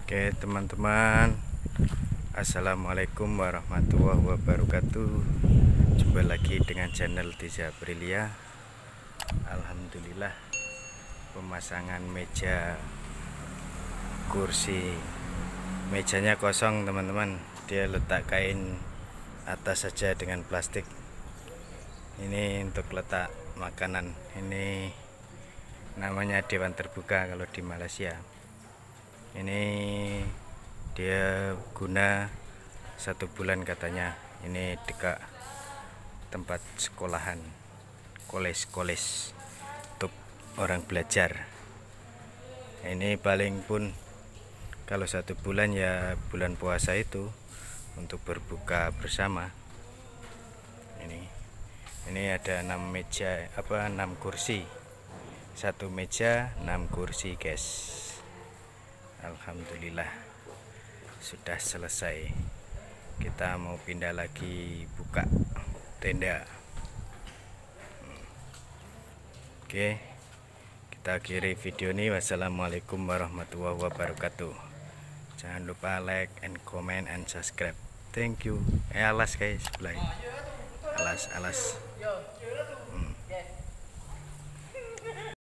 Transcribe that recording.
Oke teman-teman, assalamualaikum warahmatullahi wabarakatuh. Jumpa lagi dengan channel Tiza Aprilia. Alhamdulillah, pemasangan meja kursi, mejanya kosong teman-teman. Dia letak kain atas saja dengan plastik. Ini untuk letak makanan. Ini namanya dewan terbuka kalau di Malaysia. Ini dia guna 1 bulan katanya. Ini dekat tempat sekolahan, koles untuk orang belajar. Ini paling pun kalau 1 bulan ya bulan puasa itu untuk berbuka bersama. Ini ada 6 meja, 6 kursi. 1 meja 6 kursi guys. Alhamdulillah sudah selesai. Kita mau pindah lagi buka tenda. Oke, kita akhiri video ini. Wassalamualaikum warahmatullahi wabarakatuh. Jangan lupa like and comment and subscribe. Thank you. Alas guys, sebelah alas